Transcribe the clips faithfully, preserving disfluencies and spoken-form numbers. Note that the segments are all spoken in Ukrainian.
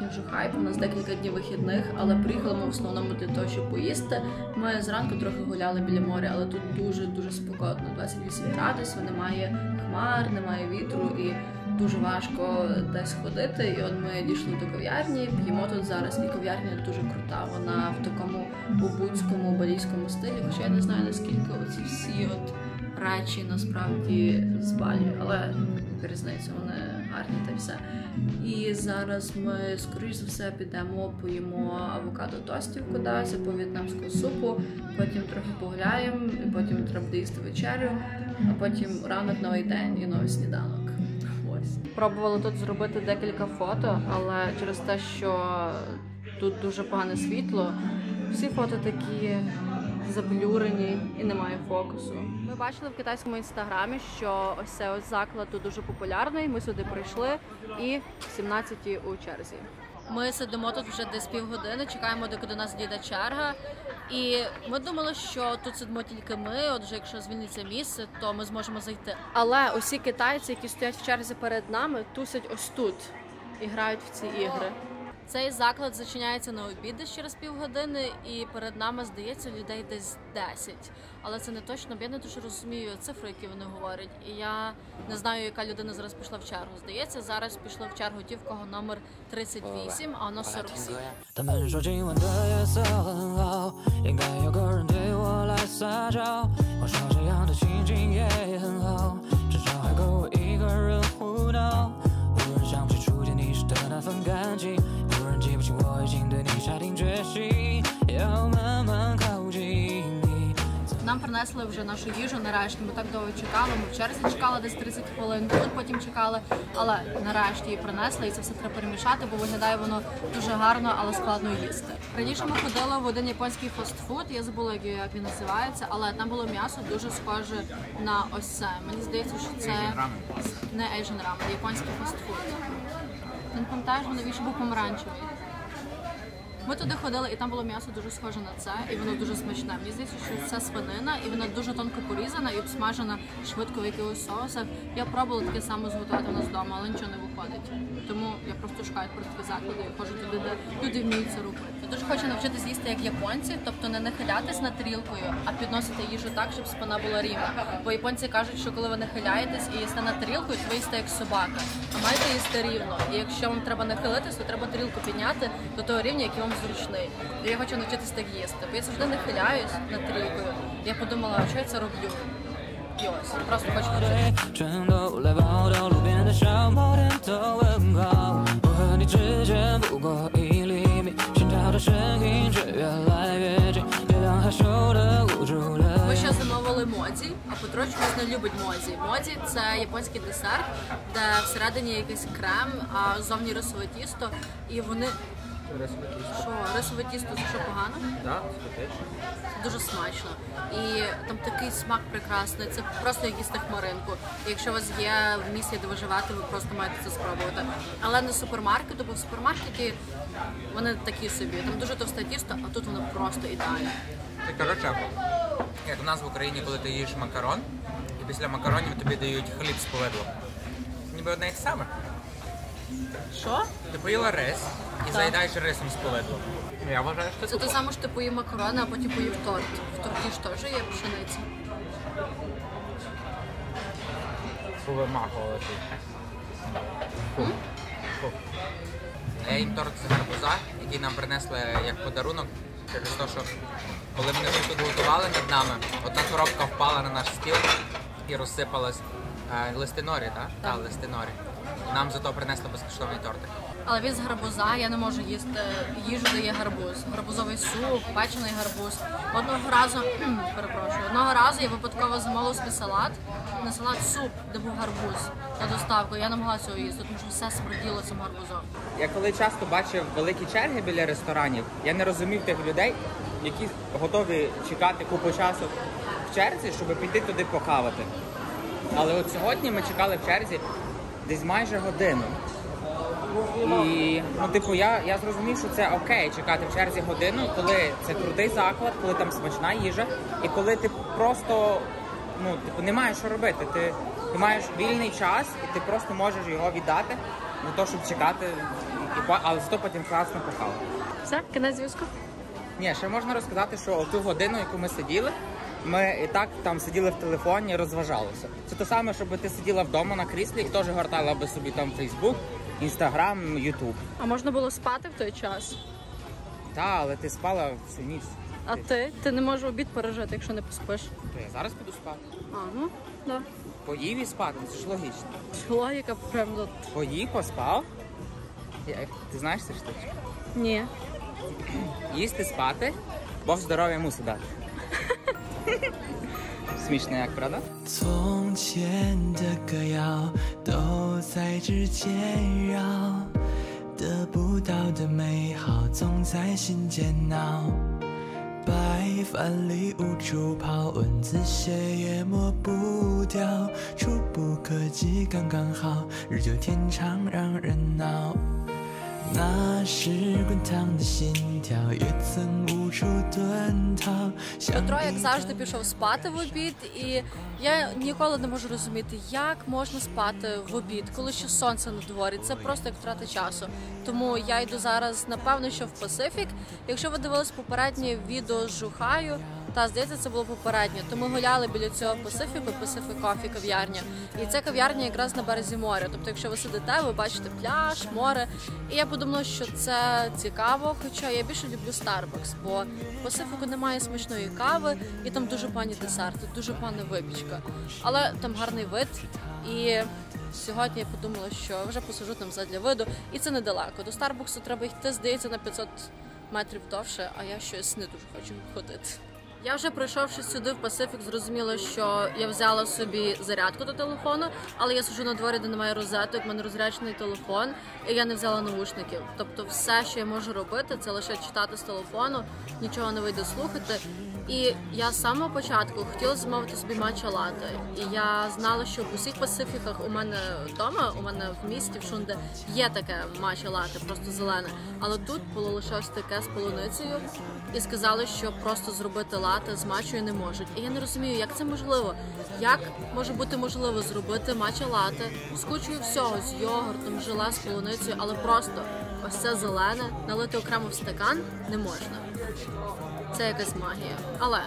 не дуже хайп, у нас декілька днів вихідних, але приїхали ми в основному для того, щоб поїсти. Ми зранку трохи гуляли біля моря, але тут дуже-дуже спекотно, двадцять вісім градусів, немає хмар, немає вітру і дуже важко десь ходити. І от ми дійшли до кав'ярні, п'ємо тут зараз, і кав'ярня дуже крута, вона в такому убудському, балійському стилі, хоча я не знаю, наскільки оці всі от речі насправді з Балі, але яка різниця, вони гарні та й все. І зараз ми, скоріш за все, підемо, поїмо авокадо-тостів кудись, по в'єтнамського супу, потім трохи погуляємо, і потім треба буде їсти вечерю, а потім ранок, новий день і новий сніданок. Ось. Пробувала тут зробити декілька фото, але через те, що тут дуже погане світло, всі фото такі заблюрені і немає фокусу. Ми бачили в китайському інстаграмі, що ось цей ось заклад тут дуже популярний. Ми сюди прийшли і в сімнадцятій у черзі. Ми сидимо тут вже десь півгодини, чекаємо, доки до нас дійде черга. І ми думали, що тут сидимо тільки ми, отже, якщо звільниться місце, то ми зможемо зайти. Але усі китайці, які стоять в черзі перед нами, тусять ось тут і грають в ці ігри. Цей заклад зачиняється на обід десь через півгодини, і перед нами, здається, людей десь десять. Але це не точно, бо я не дуже розумію цифри, які вони говорять. І я не знаю, яка людина зараз пішла в чергу. Здається, зараз пішла в чергу ті, в кого номер тридцять вісім, а воно сорок сім. Нам принесли вже нашу їжу нарешті, ми так довго чекали, ми в черзі чекали десь тридцять хвилин, тут потім чекали, але нарешті її принесли і це все треба перемішати, бо виглядає воно дуже гарно, але складно їсти. Раніше ми ходили в один японський фастфуд, я забула, як він називається, але там було м'ясо дуже схоже на ось це. Мені здається, що це не Asian ramen, а японський фастфуд. Ти не пам'ятаєш, навіщо був помаранчевий? Ми туди ходили, і там було м'ясо дуже схоже на це, і воно дуже смачне. Мені здається, що це свинина, і вона дуже тонко порізана і обсмажена швидко в якихось соусах. Я пробувала таке саме зготувати у нас вдома, але нічого не виходить. Тому я просто шукаю про такі заклади і ходжу туди, де люди вміють це робити. Я дуже хочу навчитися їсти як японці, тобто не нахилятись над тарілкою, а підносити їжу так, щоб спина була рівна. Бо японці кажуть, що коли ви нахиляєтесь і їсте над тарілкою, то ви їсте як собака. А маєте їсти рівно. І якщо вам треба нахилитись, то треба тарілку підняти до того рівня, який вам зручний. І я хочу навчитися так їсти. Бо я завжди нахиляюсь над тарілкою. Я подумала, а що я це роблю? І ось, просто хочу навчитися. Ми ще замовили модзі, а Петро чомусь не любить модзі. Модзі – це японський десерт, де всередині якийсь крем, а ззовні рисове тісто, і вони... Рисове тісто. Що, рисове тісто, це що, погано? Так, симпатично. Дуже смачно. І там такий смак прекрасний, це просто як їсти хмаринку. І якщо у вас є в місті, де ви живете, ви просто маєте це спробувати. Але не з супермаркету, бо в супермаркеті вони такі собі. Там дуже товсте тісто, а тут воно просто ідеальне. Ти, коротше, як в нас в Україні, коли ти їш макарон, і після макаронів тобі дають хліб з повидлом. Ніби одне і те саме. Що? Ти поїла рис і заїдаєш рисом з повидлом. Я вважаю, що це Це те саме, що ти поїв макарони, а потім поїв торт. В торті ж теж є пшениця. Повимахували тут. Я їм торт з гарбуза, який нам принесли як подарунок, через те, що коли вони тут готували над нами, одна коробка впала на наш стіл і розсипалась. Листи норі, так? Так, листи норі. Нам зато принесли безкоштовний тортик. Але він з гарбуза, я не можу їсти їжу, де є гарбуз. Гарбузовий суп, печений гарбуз. Одного разу, перепрошую, одного разу я випадково замовила собі салат, не салат, суп, де був гарбуз на доставку. Я не могла цього їсти, тому що все смерділо цим гарбузом. Я коли часто бачив великі черги біля ресторанів, я не розумів тих людей, які готові чекати купу часу в черзі, щоб піти туди покавати. Але от сьогодні ми чекали в черзі десь майже годину. І, ну, типу, я, я зрозумів, що це окей чекати в черзі годину, коли це крутий заклад, коли там смачна їжа, і коли ти просто, ну, типу, не маєш що робити. Ти, ти маєш вільний час, і ти просто можеш його віддати на те, щоб чекати і, по- але зато потім класно похавав. Все, кінець зв'язку? Ні, ще можна розказати, що ту годину, яку ми сиділи, ми і так там сиділи в телефоні, розважалися. Це те саме, щоб ти сиділа вдома на кріслі і теж гортала би собі там Фейсбук, Інстаграм, Ютуб. А можна було спати в той час? Та, але ти спала всю ніч. А ти? Ти не можеш обід пережити, якщо не поспиш. То я зараз піду спати. А, ну, да. Поїв і спати, це ж логічно. Логіка прям тут. Поїв, поспав. Я- Ти знаєш цю штучку? Ні. Їсти, спати, Бог здоров'я мусить дати. Смішно як, правда? 从前的歌谣都在指尖绕，得不到的美好总在心间闹。白饭里无处跑，文字写也抹不掉，触不可及刚刚好，日久天长让人恼。那时滚烫的心跳，也曾无处遁逃。 Петро, як завжди, пішов спати в обід, і я ніколи не можу розуміти, як можна спати в обід, коли ще сонце на дворі. Це просто як втрата часу. Тому я йду зараз, напевно, що в Пасифік. Якщо ви дивились попереднє відео з Жухаю, та, здається, це було попереднє, то ми гуляли біля цього Пасифіку, Pacific Coffee кав'ярня. І ця кав'ярня якраз на березі моря. Тобто, якщо ви сидите, ви бачите пляж, море. І я подумала, що це цікаво, хоча я більше люблю Starbucks, бо в Пасифіку немає смачної кави, і там дуже погані десерти, дуже погана випічка. Але там гарний вид, і сьогодні я подумала, що вже посажу там задля виду, і це недалеко. До Старбуксу треба йти, здається, на п'ятсот метрів довше, а я щось не дуже хочу ходити. Я вже прийшовши сюди в Пасифік, зрозуміла, що я взяла собі зарядку до телефону, але я сиджу на дворі, де немає розеток, в мене розряджений телефон, і я не взяла навушників. Тобто все, що я можу робити, це лише читати з телефону, нічого не вийде слухати. І я з самого початку хотіла замовити собі матча лате. І я знала, що в усіх Пасифіках у мене вдома, у мене в місті, в Шунде, є таке матча лате, просто зелене. Але тут було лише ось таке з полуницею. І сказали, що просто зробити лате з матчою не можуть. І я не розумію, як це можливо. Як може бути можливо зробити матча лате з кучою всього, з йогуртом, желе, з полуницею, але просто ось це зелене налити окремо в стакан не можна. Це якась магія. Але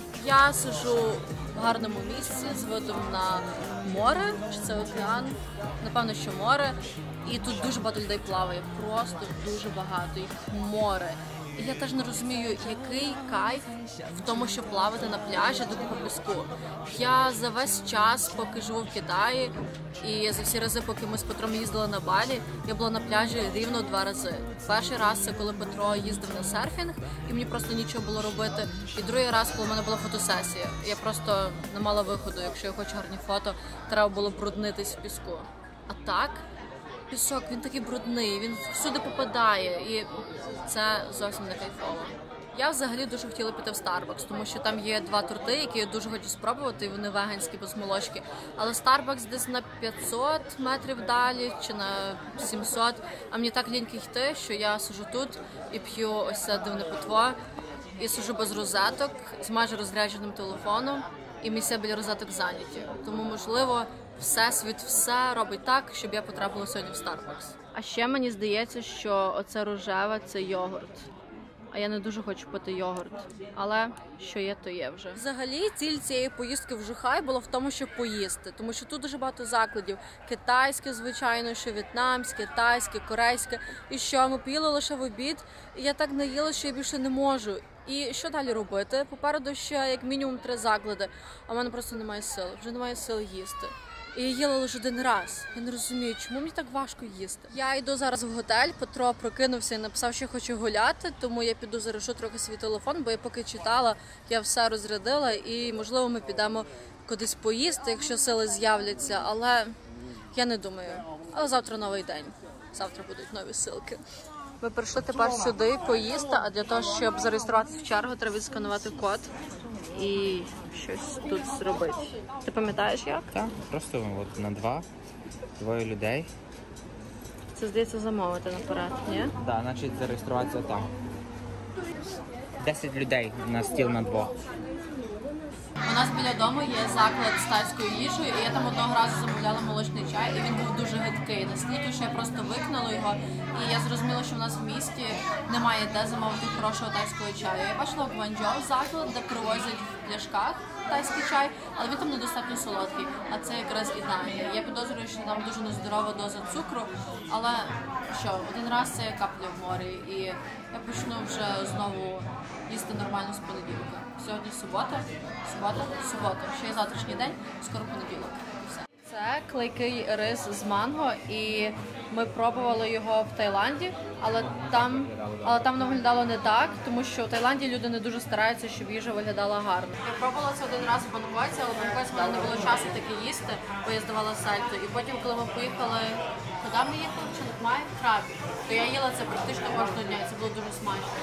я сиджу в гарному місці з видом на море, чи це океан, напевно, що море. І тут дуже багато людей плаває, просто дуже багато, їх море. І я теж не розумію, який кайф в тому, щоб плавати на пляжі до купи піску. Я за весь час, поки живу в Китаї, і за всі рази, поки ми з Петром їздили на Балі, я була на пляжі рівно два рази. Перший раз це коли Петро їздив на серфінг, і мені просто нічого було робити. І другий раз, коли в мене була фотосесія. Я просто не мала виходу, якщо я хочу гарні фото, треба було бруднитись в піску. А так... Пісок, він такий брудний, він всюди попадає, і це зовсім не кайфово. Я взагалі дуже хотіла піти в Starbucks, тому що там є два торти, які я дуже хочу спробувати, і вони веганські, без молочки. Але Starbucks десь на п'ятсот метрів далі, чи на сімсот, а мені так ліньки йти, що я сиджу тут і п'ю ось це дивне питво, і сиджу без розеток, з майже розрядженим телефоном, і місця біля розеток зайняті. Тому, можливо, Всесвіт все робить так, щоб я потрапила сьогодні в Starbucks. А ще мені здається, що оце рожеве – це йогурт. А я не дуже хочу пити йогурт. Але що є, то є вже. Взагалі, ціль цієї поїздки в Жухай була в тому, щоб поїсти. Тому що тут дуже багато закладів. Китайське, звичайно, що в'єтнамське, тайське, корейське. І що, ми поїли лише в обід. І я так наїла, що я більше не можу. І що далі робити? Попереду ще як мінімум три заклади. А в мене просто немає сил. Вже немає сил їсти. І я їла лише один раз. Я не розумію, чому мені так важко їсти. Я йду зараз в готель, Петро прокинувся і написав, що хочу гуляти, тому я піду зарешу трохи свій телефон, бо я поки читала, я все розрядила і, можливо, ми підемо кудись поїсти, якщо сили з'являться, але я не думаю. Але завтра новий день. Завтра будуть нові силки. Ми прийшли тепер сюди поїсти, а для того, щоб зареєструватися в чергу, треба відсканувати код і щось тут зробити. Ти пам'ятаєш як? Так, просто от на два, двоє людей. Це, здається, замовити наперед, ні? Так, да, значить зареєструватися там. Десять людей на стіл на двох. У нас біля дому є заклад з тайською їжею, і я там одного разу замовляла молочний чай, і він був дуже гидкий. Настільки, що я просто викинула його, і я зрозуміла, що в нас в місті немає де замовити хорошого тайського чаю. Я бачила в Гванчжоу заклад, де привозять в пляшках тайський чай, але він там недостатньо солодкий, а це якраз ідеально. Я підозрюю, що там дуже нездорова доза цукру, але що, один раз це капля в морі, і я почну вже знову їсти нормально з понеділка. Сьогодні субота, субота, субота. Ще є завтрашній день, скоро понеділок. Все. Це клейкий рис з манго, і ми пробували його в Таїланді, але там, але там воно виглядало не так, тому що в Таїланді люди не дуже стараються, щоб їжа виглядала гарно. Я пробувала це один раз в Бангкоці, але в Бангкоці сказали, не було часу таке їсти, бо я здавала сальто. І потім, коли ми поїхали, куди ми їхали, чи не має крабі, то я їла це практично кожного дня, і це було дуже смачно.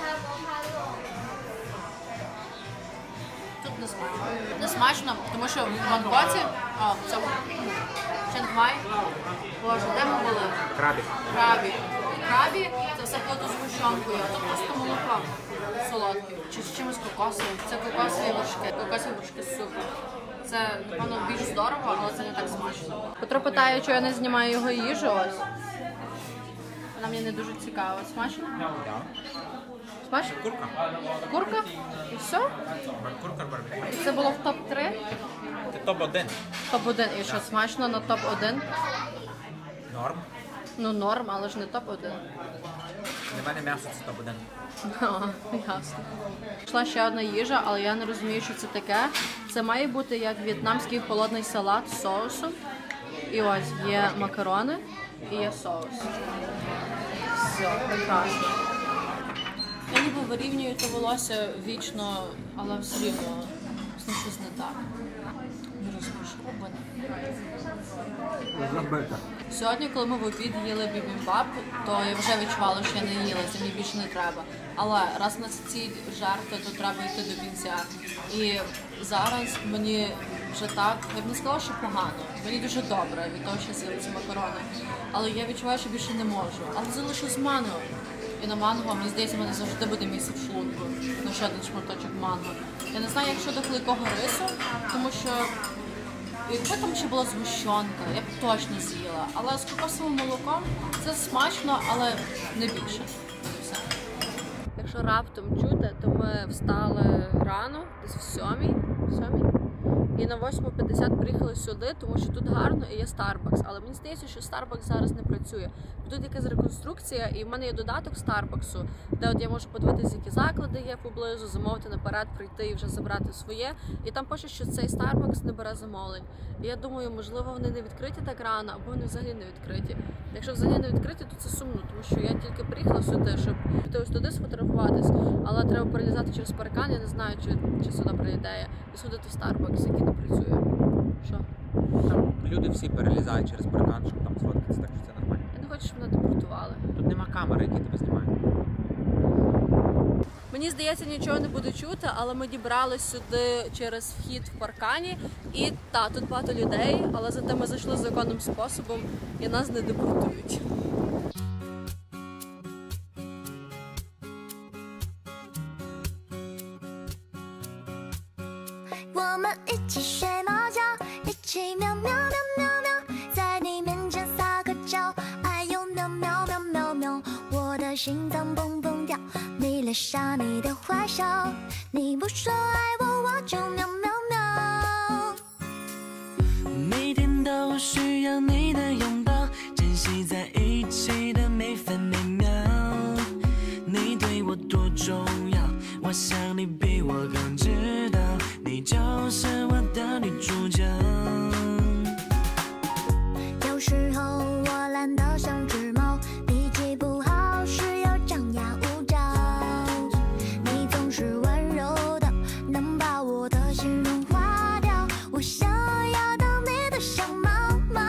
Тут не смачно. Не смачно, тому що в Бангкоці, а, в цьому Чангмай, боже, де ми були? Крабі. Крабі. Крабі це все плато з гущонкою, а тут просто молоко солодке. Чи з чимось кокосовим. Це кокосові вершки. Кокосові вершки з супу. Це, напевно, більш здорово, але це не так смачно. Петро питає, чого я не знімаю його їжу, ось. Вона мені не дуже цікава. Смачно? Так. Смачно? Курка. Курка? І все? Курка барбекю. І це було в топ три? Це топ один. топ один. І що, смачно на топ один? Норм. Ну, норм, але ж не топ один. Для мене м'ясо це топ один. А, ясно. Пішла ще одна їжа, але я не розумію, що це таке. Це має бути як в'єтнамський холодний салат з соусом. І ось є макарони і є соус. Все, прекрасно. Я ніби вирівнюю те волосся вічно, але все рівно з ним щось не так. Не розпушковане. Сьогодні, коли ми в обід їли бібімбап, то я вже відчувала, що я не їла, це мені більше не треба. Але раз на ціль жерти, то треба йти до кінця. І зараз мені вже так, я б не сказала, що погано. Мені дуже добре від того, що з'їли ці макарони. Але я відчуваю, що більше не можу. Але залишилось манго. І на манго, мені здається, в мене завжди буде місце в шлунку. Ну, ще один шматочок манго. Я не знаю, як щодо клейкого рису, тому що якби там ще була згущенка, я б точно з'їла. Але з кокосовим молоком це смачно, але не більше. Все. Якщо раптом чути, то ми встали рано, десь в сьомій, сьомій. І на восьма п'ятдесят приїхали сюди, тому що тут гарно і є Starbucks. Але мені здається, що Starbucks зараз не працює. Тут якась реконструкція, і в мене є додаток Starbucks, де от я можу подивитися, які заклади є поблизу, замовити наперед, прийти і вже забрати своє. І там пише, що цей Starbucks не бере замовлень. І я думаю, можливо, вони не відкриті так рано, або вони взагалі не відкриті. Якщо взагалі не відкриті, то це сумно, тому що я тільки приїхала сюди, щоб піти ось туди сфотографуватись, але треба перелізати через паркан, я не знаю, чи, чи це добра ідея, і сходити в Starbucks, який не працює. Що? Там люди всі перелізають через паркан, щоб там сфоткатися, так що це нормально. Я не хочу, щоб мене депортували. Тут нема камери, які тебе знімають. Мені здається, нічого не буде чути, але ми дібрались сюди через вхід в паркані. І так, тут багато людей, але зате ми зайшли законним способом і нас не депортують. 我们一起睡猫觉，一起喵喵喵喵喵，在你面前撒个娇，哎呦喵喵喵喵喵，我的心脏蹦蹦跳，你脸上你的坏笑，你不说爱我，我就喵喵喵。 每天都需要你的拥抱，珍惜在一起的每分每秒。你对我多重要，我想你比我更知道，你就是我的女主角。 有时候我懒得像只猫，脾气不好时又张牙舞爪，你总是温柔的，能把我的心融化掉，我想要当你的小猫猫。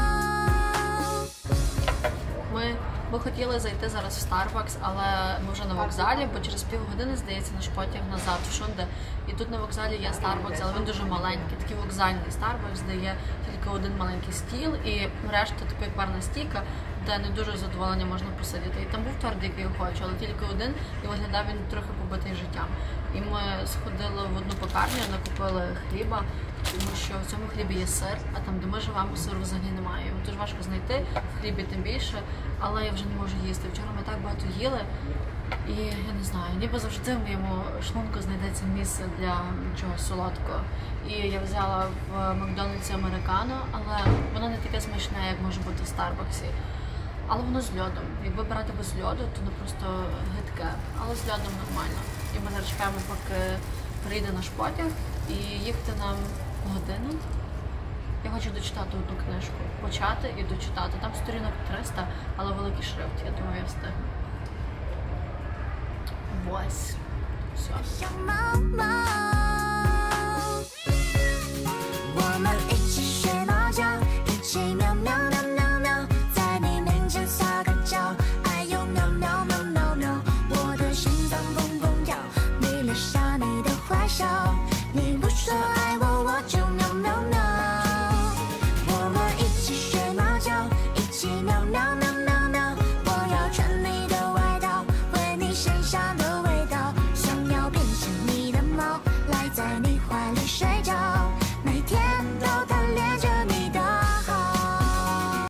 Ми би хотіли зайти зараз в Starbucks, але ми вже на вокзалі, бо через півгодини, здається, наш потяг назад в Шунде. І тут на вокзалі є Starbucks, але він дуже маленький, такий вокзальний Starbucks, де є тільки один маленький стіл і решта така як барна стійка, де не дуже задоволення можна посидіти. І там був торт, який я хочу, але тільки один, і виглядав він трохи побитий життям. І ми сходили в одну пекарню, накупили хліба, тому що в цьому хлібі є сир, а там, де ми живемо, сиру взагалі немає. Його дуже важко знайти, в хлібі тим більше, але я вже не можу їсти. Вчора ми так багато їли, і я не знаю, ніби завжди в моєму шлунку знайдеться місце для чогось солодкого. І я взяла в Макдональдсі американо, але воно не таке смачне, як може бути в Старбаксі. Але воно з льодом. Якби брати без льоду, то воно просто гидке, але з льодом нормально. І ми зараз чекаємо, поки прийде наш потяг, і їхати нам годину. Я хочу дочитати одну книжку, почати і дочитати. Там сторінок триста, але великий шрифт, я думаю, я встигну. Ось. Все. Your mama